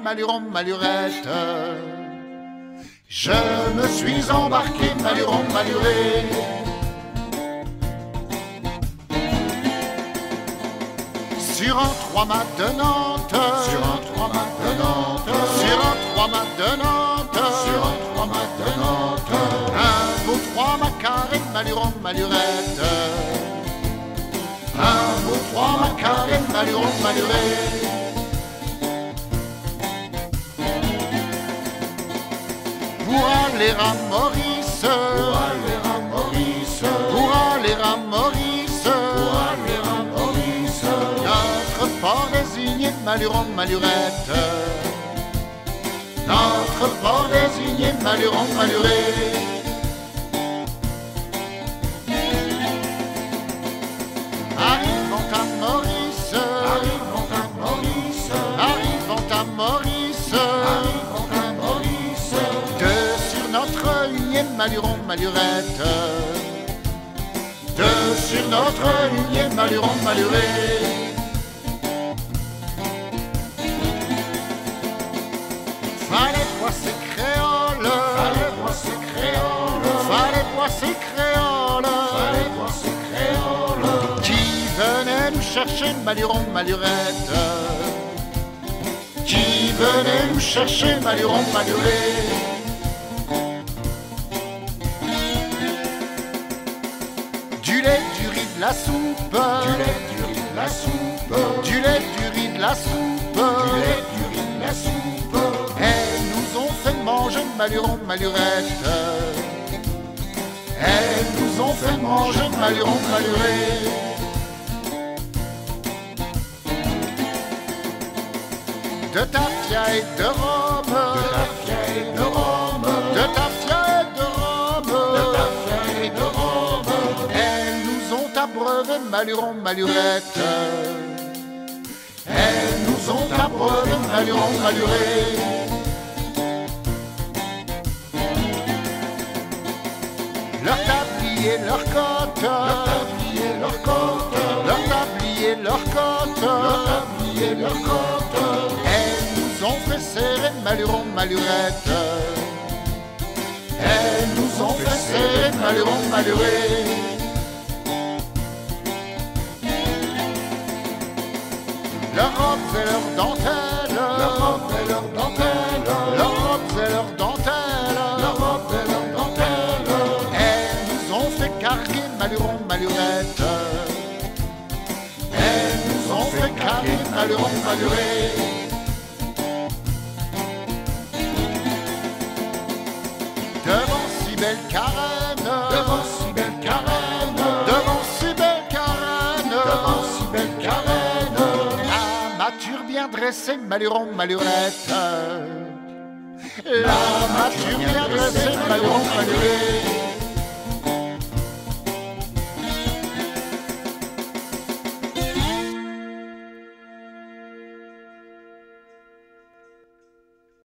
Maluron, Malurette. Je me suis embarqué, Maluron, Maluré. Sur un trois-mâts de Nantes, sur un trois-mâts de Nantes, sur un trois-mâts de Nantes, sur un trois-mâts de Nantes. Un beau trois-mâts carré, Maluron, Malurette. Un beau trois-mâts carré, Maluron, Maluré. Pour aller à Maurice, pour aller à Maurice, pour aller à Maurice, pour aller à Maurice. Notre port désigné, Maluron, Malurette. Notre port désigné, Maluron, Maluré. Arrivons à Maurice, arrivons à Maurice, arrivons à Maurice, arrivons à Maurice. Deux sur notre unième, Maluron, Malurette. Deux sur notre unième, Maluron, Maluré. Fallait voir ces créoles, fallait voir ces créoles, fallait voir ces créoles, fallait voir ces créoles qui venaient nous chercher, Maluron, Malurette. Qui venaient nous chercher, Maluron, Maluré. Du lait, du riz, de la soupe, du lait, du riz, de la soupe, du lait, du riz, de la soupe, du lait, du riz, de la soupe. Elles nous ont fait manger, Maluron, Malurette. Elles nous ont fait manger, Maluron, Maluré. De tafia et de rhum, de tafia et de rhum, de tafia et de rhum, de tafia et de rhum. Elles nous ont abreuvé, Maluron, Malurette. Elles nous ont abreuvé, Maluron, Maluré. Leur tablier, leur côte, leur tablier, leur côte, leur tablier, leur côte, leur tablier, leur côte. Elles nous ont fait serrer, Maluron, Malurette. Elles nous ont fait serrer, Maluron, Maluré. Leurs robes et leurs dentelles, leurs robes et leurs dentelles, leurs robes et leurs dentelles, leurs robes et leurs dentelles. Elles nous ont fait carguer, Maluron, Malurette. Elles nous ont fait carguer, Maluron, Maluré. Devant si belle carène, devant si belle carène, devant si belle carène, devant si belle carène. La mâture bien dressée, Maluron, Malurette. La mâture bien dressée, Maluron, Maluré.